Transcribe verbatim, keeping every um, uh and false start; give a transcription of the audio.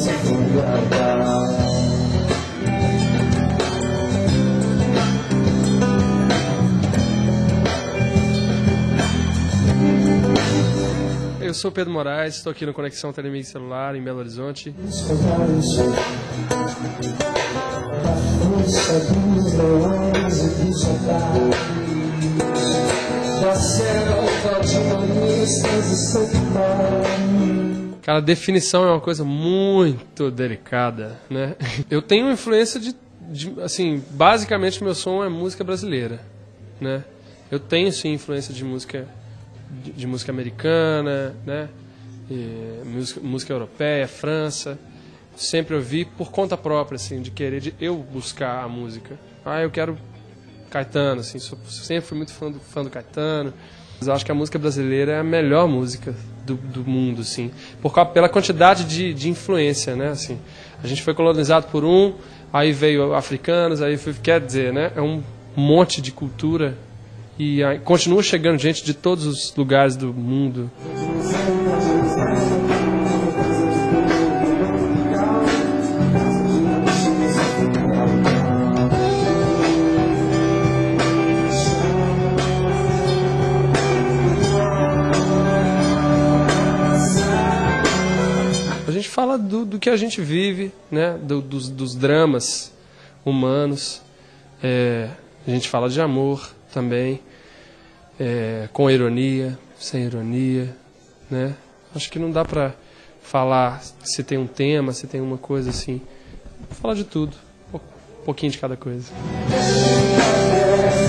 se for guardar. Eu sou Pedro Moraes, estou aqui no Conexão Telemig Celular, em Belo Horizonte. Cara, definição é uma coisa muito delicada, né? Eu tenho influência de, de, assim, basicamente meu som é música brasileira, né? Eu tenho sim influência de música de, de música americana, né? E, música, música europeia, França. Sempre ouvi por conta própria, assim, de querer de eu buscar a música. Ah, eu quero Caetano, assim, sou, sempre fui muito fã do, fã do Caetano. Mas eu acho que a música brasileira é a melhor música do, do mundo, assim, por, pela quantidade de, de influência, né, assim. A gente foi colonizado por um, aí veio africanos, aí foi, quer dizer, né, é um monte de cultura e aí, continua chegando gente de todos os lugares do mundo. A gente fala do, do que a gente vive, né? do, dos, dos dramas humanos. É, a gente fala de amor também, é, com ironia, sem ironia, né? Acho que não dá pra falar se tem um tema, se tem uma coisa assim. Vou falar de tudo, um pouquinho de cada coisa.